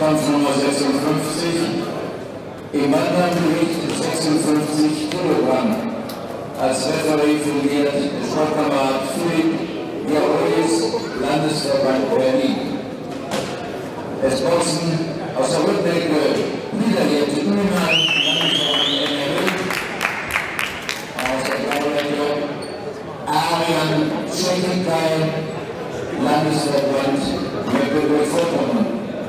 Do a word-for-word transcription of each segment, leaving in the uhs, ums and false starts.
Kampf Nummer sechsundfünfzig, im Bantamgewicht sechsundfünfzig Kilogramm. Als Referee fungiert der Sportkamerad Philipp Diabolis, Landesverband Berlin. Es boxen aus der Rückenecke Niederlehrt Ühlmann, Landesverband N R W. Aus der blauen Ecke Arian Tschechikai, Landesverband Mecklenburg-Vorpommern.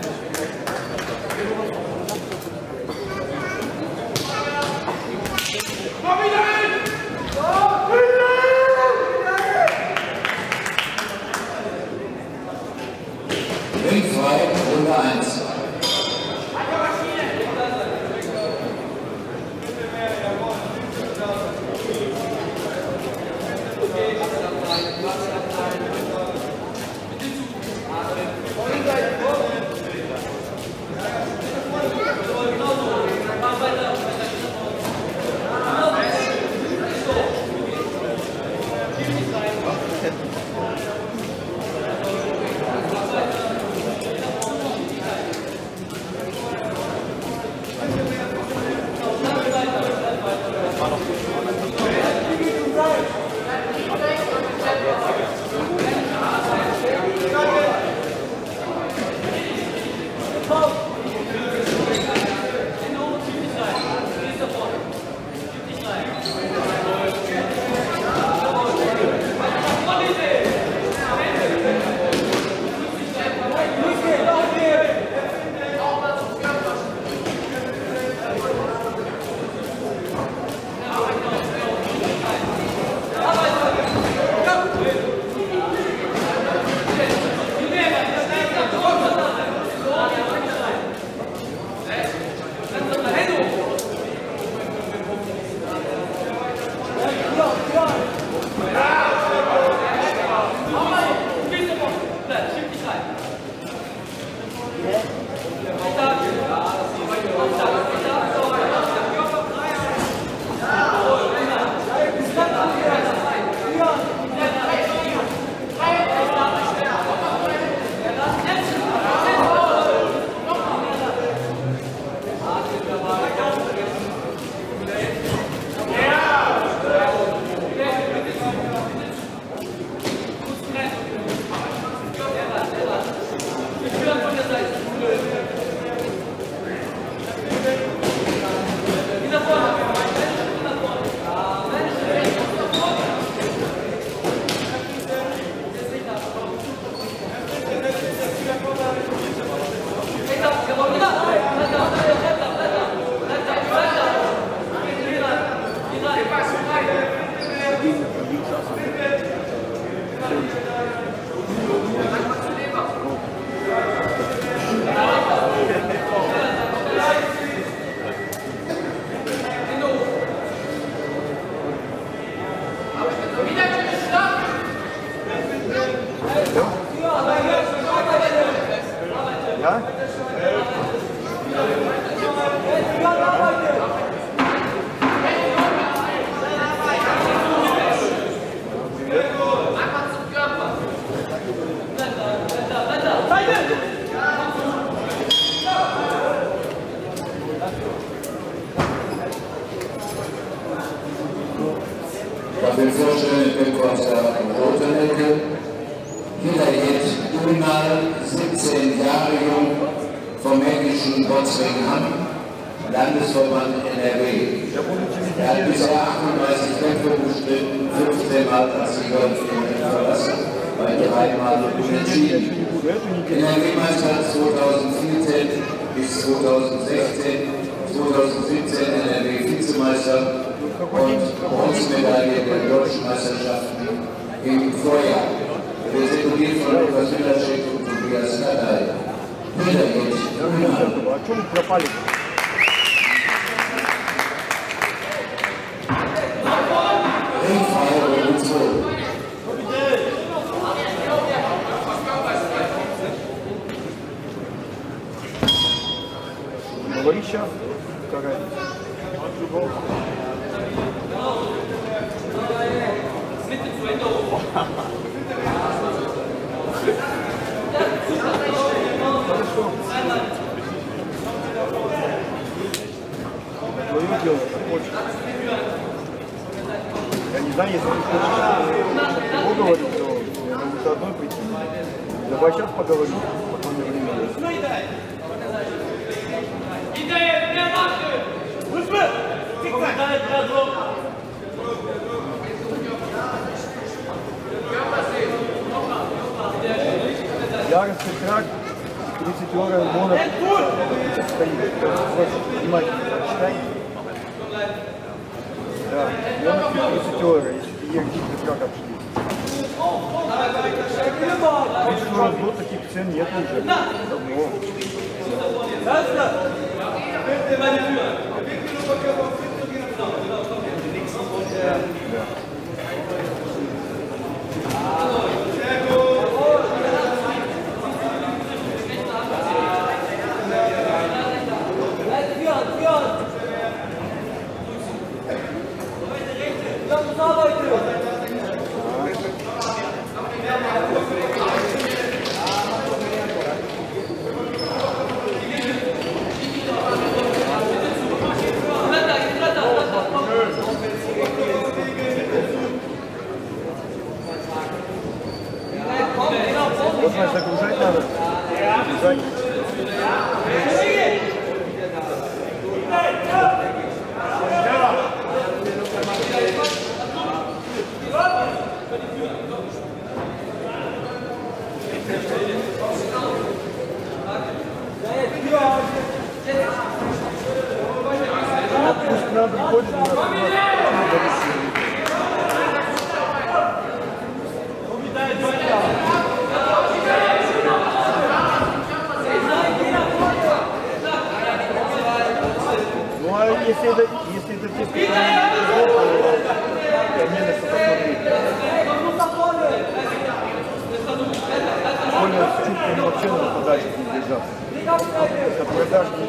Ringfrei, Runde eins. Ich will vorstellen, ich bin aus der roten Ecke. Niederlehrt Ühlmann, siebzehn Jahre jung, vom Märkischen Botzwingham, Landesverband N R W. Er hat bisher achtunddreißig Kämpfe bestritten, fünfzehn Mal als Sieger verlassen, bei dreimal unentschieden. N R W-Meister zweitausendvierzehn bis zweitausendsechzehn, zweitausendsiebzehn N R W-Vizemeister und Bronzemedaille der deutschen Meisterschaften im Vorjahr. Wir sind umgeben von Lukas Milaschek und Tobias Nadal. Niederlehrt Ühlmann. Ringfrei, Runde zwei. Говорища, какая Хорошо. хочешь. Я не знаю, если ты хочешь его говорить, то я могу заодно прийти. Давай сейчас поговорим, потом не время. Яростный трак, тридцать уровень монов стоит. Внимательно прочитай. Да, монов тридцать уровень, если ты яростный трак обшли. тридцать уровень до таких цен нет уже. Давно. Да, да. Вот, значит, загружать надо. Загружать. Пусть к нам приходит, у нас ну а если это, если это те, которые не мне более с чувством вообще надо подальше не держаться. Это продаж не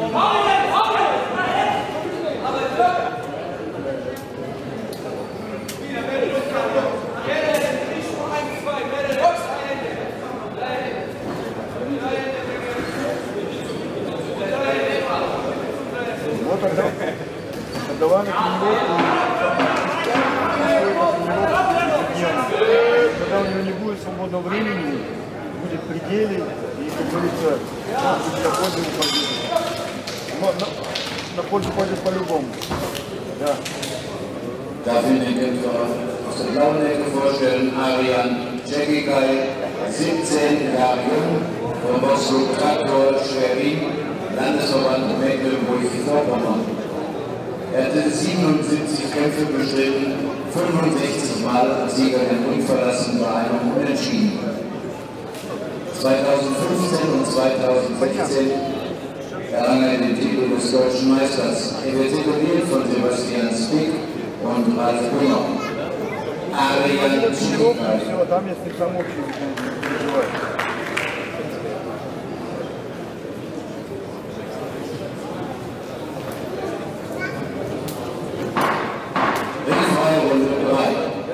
вот тогда, отдавая на тренировку, когда у него не будет свободного времени, будет пределе и, как говорится, будет на пользу пойдет. Но на, на пользу пойдет по-любому. Да. Darf ich den Kämpfer aus der blauen Ecke vorstellen, Arian Cekikai, siebzehn Jahre jung, vom Bossklub Traktor Schwerin, Landesverband Mecklenburg-Vorpommern. Er hatte siebenundsiebzig Kämpfe bestritten, fünfundsechzig Mal als Sieger den Ring verlassen bei einem Unentschieden. zweitausendfünfzehn und zweitausendsechzehn errang er den Titel des Deutschen Meisters. Er wird tituliert von Sebastian Spick und Ralf Brunner. Arian Cekikai. Runde drei.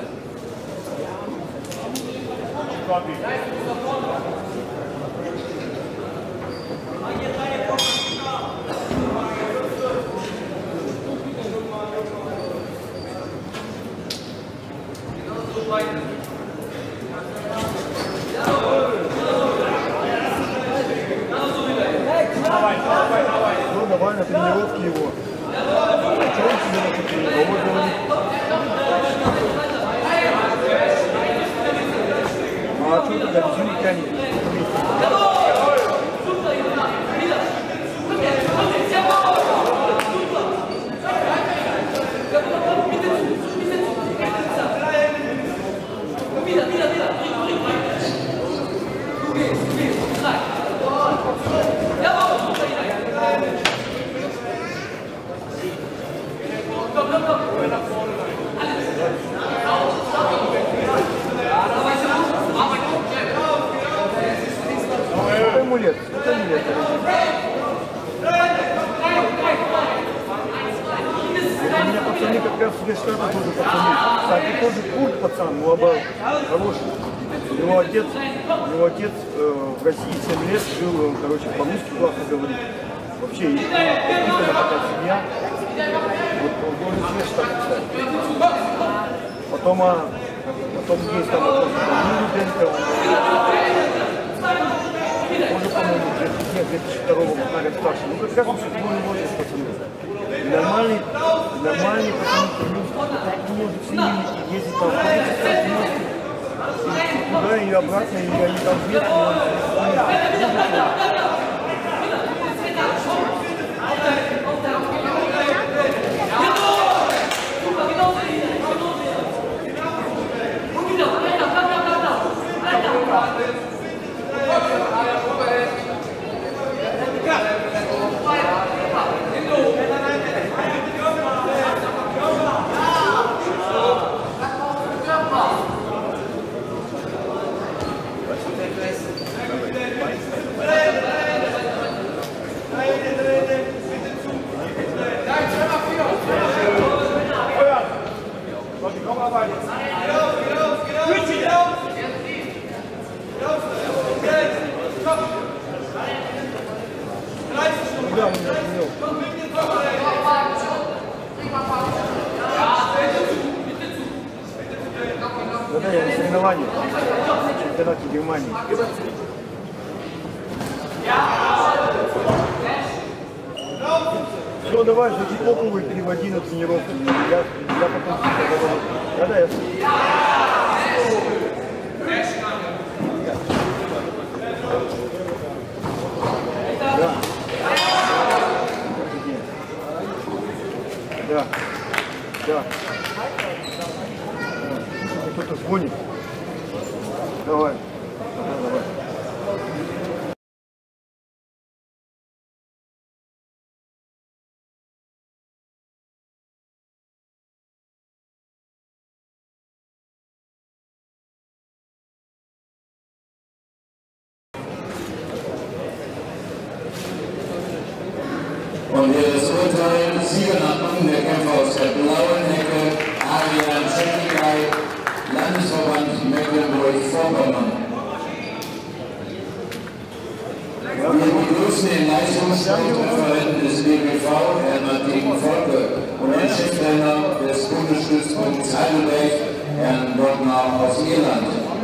Ну, давай на тренировке его. Что он тебе на тренировке говорит? А что ты так сильно тянет? Это амулет, это амулет. У меня пацаны как раз здесь тоже пацаны. Кстати, тоже курт пацан, Лоба хороший. У него отец, у него отец э, в России семь лет жил, он, короче, по-русски плохо говорит. Вообще, это такая семья. Вот он не так писать. Потом, а, потом есть там вопрос, там Рубенко, он уже, по-моему, уже две тысячи второго года лет старше. Ну, как раз он седьмой возраст, пацаны. Нормальный, нормальный пацаны, ну, может с ними ездить там, туда и обратно, и они там вверх, и он да, я на соревновании в чемпионате Германии. Все, давай, жди топовый, переводи на тренировку. Я, я потом говорю. Да, да, я Да. Да. Да. Кто-то звонит. Давай. Давай, давай. Und wir das Urteil Sieger nach Mann, der Kämpfer aus der blauen Hecke, Adrian Schenkelei, Landesverband Mecklenburg-Vorpommern. Wir begrüßen den Leistungssportreferenten des B B V, Herrn Martin Volke, und den Cheftrainer des Bundesstützpunkts Heidelberg, Herrn Bottner aus Irland.